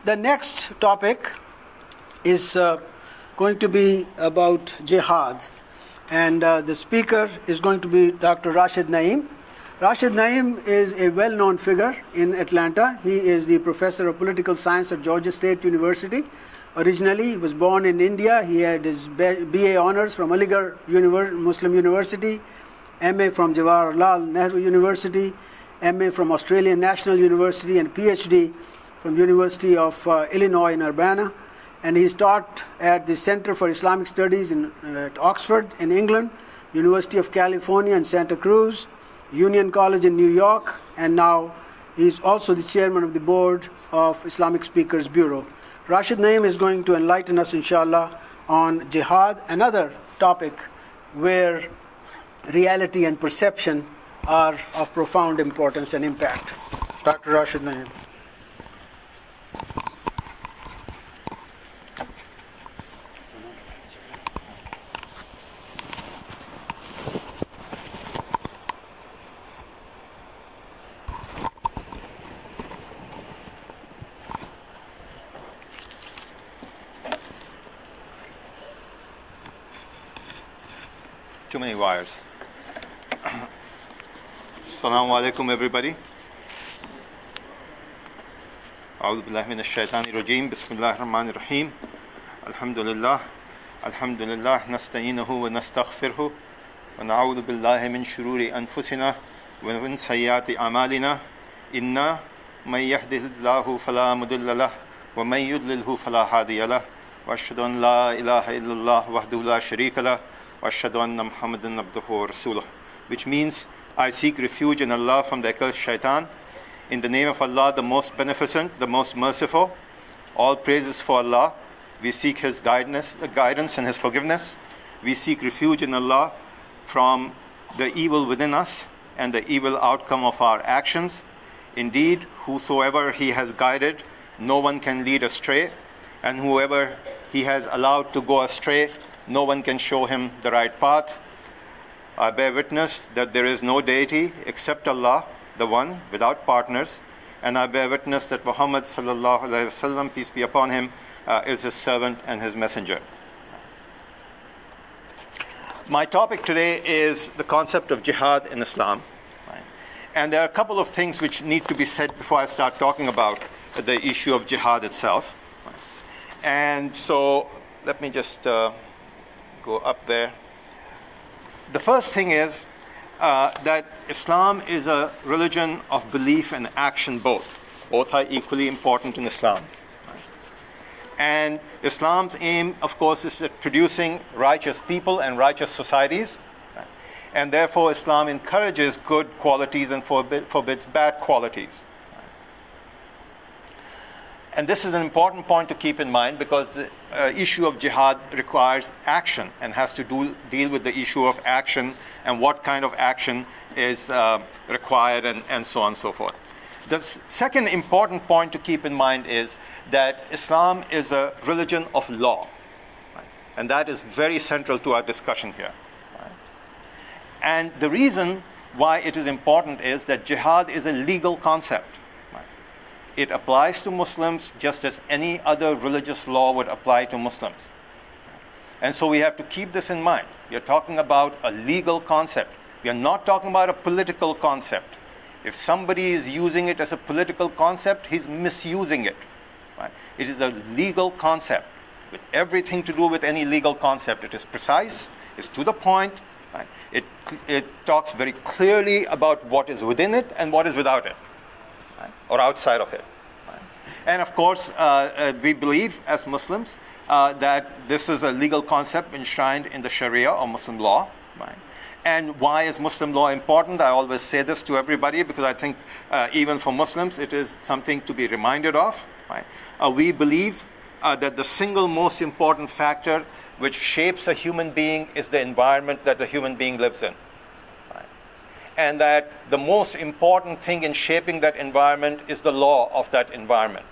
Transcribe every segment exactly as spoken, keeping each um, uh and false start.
The next topic is uh, going to be about jihad, and uh, the speaker is going to be Doctor Rashid Naim. Rashid Naim is a well-known figure in Atlanta. He is the professor of political science at Georgia State University. Originally, he was born in India. He had his B A honors from Aligarh Univers- Muslim University, M A from Jawaharlal Nehru University, M A from Australian National University, and P H D from University of uh, Illinois in Urbana. And he's taught at the Center for Islamic Studies in, uh, at Oxford in England, University of California in Santa Cruz, Union College in New York, and now he's also the chairman of the board of Islamic Speakers Bureau. Rashid Naim is going to enlighten us, inshallah, on jihad, another topic where reality and perception are of profound importance and impact. Doctor Rashid Naim. Too many wires. Assalamu alaikum, everybody. A'udhu billahi minash shaitani rajim. Bismillahir rahmanir rahim. Alhamdulillah. Alhamdulillah. Nasta'inuhu wa nastaghfiruhu. Wa na'udhu billahi min shururi anfusina wa min sayyiati a'malina. Inna man yahdihillahu fala mudilla lahu wa man yudlilhu fala hadiya lahu. Wa ashhadu an la ilaha illallah wahdahu la sharika lahu. Which means I seek refuge in Allah from the accursed shaitan. In the name of Allah, the most beneficent, the most merciful. All praises for Allah. We seek His guidance, guidance and His forgiveness. We seek refuge in Allah from the evil within us and the evil outcome of our actions. Indeed, whosoever He has guided, no one can lead astray. And whoever He has allowed to go astray, no one can show him the right path. I bear witness that there is no deity except Allah, the One, without partners. And I bear witness that Muhammad sallallahu alaihi wasallam, peace be upon him, uh, is His servant and His messenger. My topic today is the concept of jihad in Islam. Right? And there are a couple of things which need to be said before I start talking about the issue of jihad itself. Right? And so let me just uh, go up there. The first thing is uh, that Islam is a religion of belief and action both. Both are equally important in Islam. Right? And Islam's aim, of course, is at producing righteous people and righteous societies. Right? And therefore, Islam encourages good qualities and forbid, forbids bad qualities. And this is an important point to keep in mind because the uh, issue of jihad requires action and has to do, deal with the issue of action and what kind of action is uh, required and, and so on and so forth. The second important point to keep in mind is that Islam is a religion of law. Right? And that is very central to our discussion here. Right? And the reason why it is important is that jihad is a legal concept. It applies to Muslims just as any other religious law would apply to Muslims. And so we have to keep this in mind. We are talking about a legal concept. We are not talking about a political concept. If somebody is using it as a political concept, he's misusing it. Right? It is a legal concept with everything to do with any legal concept. It is precise, it's to the point. Right? It, it talks very clearly about what is within it and what is without it. Or outside of it. Right? And of course, uh, uh, we believe as Muslims uh, that this is a legal concept enshrined in the Sharia or Muslim law. Right? And why is Muslim law important? I always say this to everybody because I think uh, even for Muslims it is something to be reminded of. Right? Uh, we believe uh, that the single most important factor which shapes a human being is the environment that the human being lives in. And that the most important thing in shaping that environment is the law of that environment.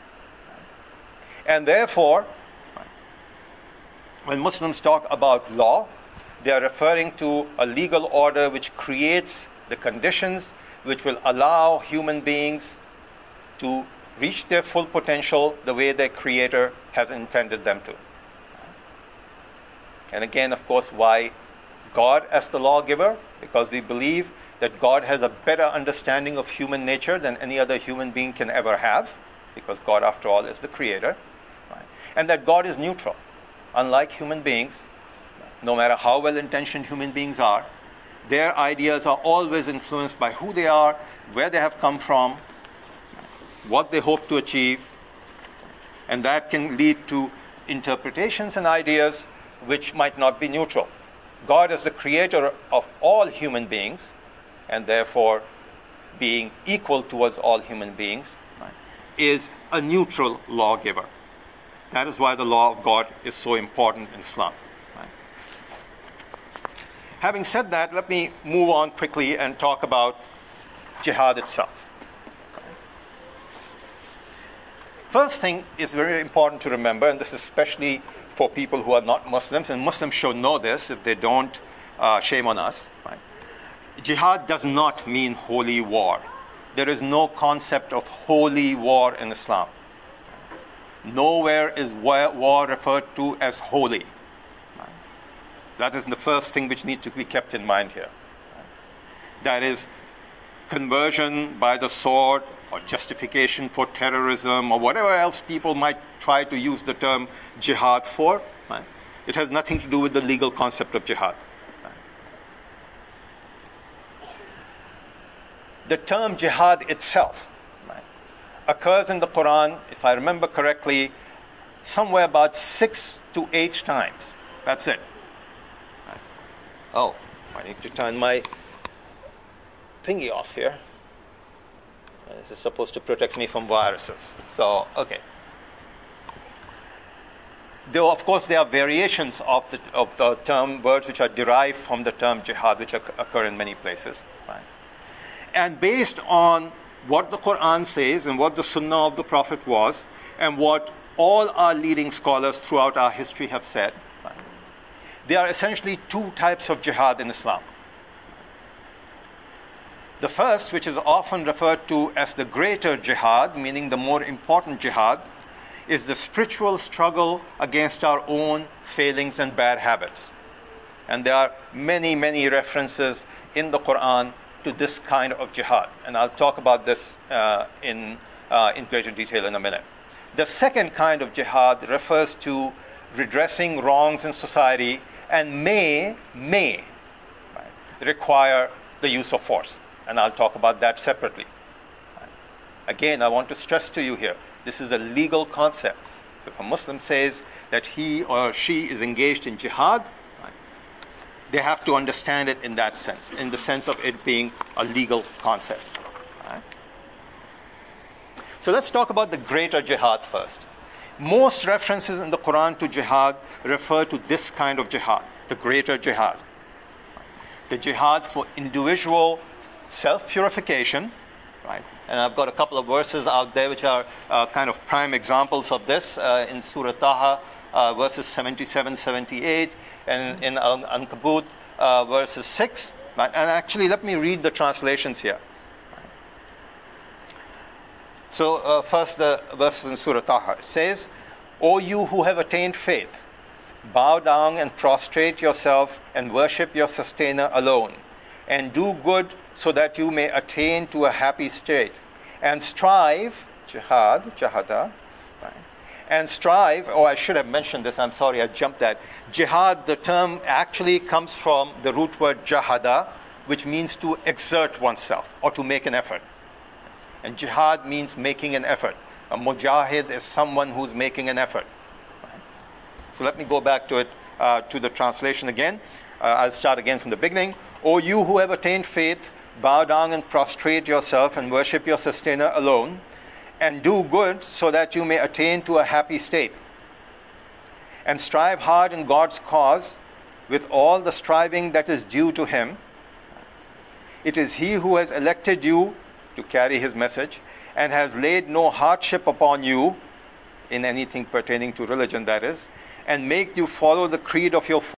And therefore, when Muslims talk about law, they are referring to a legal order which creates the conditions which will allow human beings to reach their full potential the way their Creator has intended them to. And again, of course, why God as the lawgiver? Because we believe that God has a better understanding of human nature than any other human being can ever have, because God, after all, is the Creator. Right? And that God is neutral. Unlike human beings, no matter how well-intentioned human beings are, their ideas are always influenced by who they are, where they have come from, what they hope to achieve, and that can lead to interpretations and ideas which might not be neutral. God is the creator of all human beings, and therefore being equal towards all human beings, right, is a neutral lawgiver. That is why the law of God is so important in Islam. Right? Having said that, let me move on quickly and talk about jihad itself. First thing is very important to remember, and this is especially for people who are not Muslims, and Muslims should know this. If they don't, uh, shame on us. Right? Jihad does not mean holy war. There is no concept of holy war in Islam. Nowhere is war referred to as holy. Right? That is the first thing which needs to be kept in mind here. Right? That is conversion by the sword, or justification for terrorism, or whatever else people might try to use the term jihad for. Right? It has nothing to do with the legal concept of jihad. Right? The term jihad itself, right, occurs in the Quran, if I remember correctly, somewhere about six to eight times. That's it. Right? Oh, I need to turn my thingy off here. This is supposed to protect me from viruses. So, okay. Though, of course, there are variations of the, of the term, words which are derived from the term jihad, which occur in many places. Right? And based on what the Quran says and what the Sunnah of the Prophet was, and what all our leading scholars throughout our history have said, right, there are essentially two types of jihad in Islam. The first, which is often referred to as the greater jihad, meaning the more important jihad, is the spiritual struggle against our own failings and bad habits. And there are many, many references in the Quran to this kind of jihad. And I'll talk about this uh, in, uh, in greater detail in a minute. The second kind of jihad refers to redressing wrongs in society and may, may right, require the use of force. And I'll talk about that separately. Again, I want to stress to you here, this is a legal concept. So if a Muslim says that he or she is engaged in jihad, right, they have to understand it in that sense, in the sense of it being a legal concept. Right? So let's talk about the greater jihad first. Most references in the Quran to jihad refer to this kind of jihad, the greater jihad. The jihad for individual self-purification, right? And I've got a couple of verses out there which are uh, kind of prime examples of this uh, in Surah Taha, uh, verses seventy-seven, seventy-eight, and in Al-Ankabut, uh, verses six. Right? And actually, let me read the translations here. So uh, first, the verses in Surah Taha. It says, "O you who have attained faith, bow down and prostrate yourself and worship your sustainer alone, and do good so that you may attain to a happy state, and strive," jihad, jahada, right? And strive, oh, I should have mentioned this, I'm sorry, I jumped that. Jihad, the term actually comes from the root word jahada, which means to exert oneself, or to make an effort. And jihad means making an effort. A mujahid is someone who's making an effort. Right? So let me go back to it, uh, to the translation again. Uh, I'll start again from the beginning. "O you who have attained faith, bow down and prostrate yourself and worship your sustainer alone, and do good so that you may attain to a happy state. And strive hard in God's cause with all the striving that is due to him. It is he who has elected you to carry his message and has laid no hardship upon you," in anything pertaining to religion, that is, "and make you follow the creed of your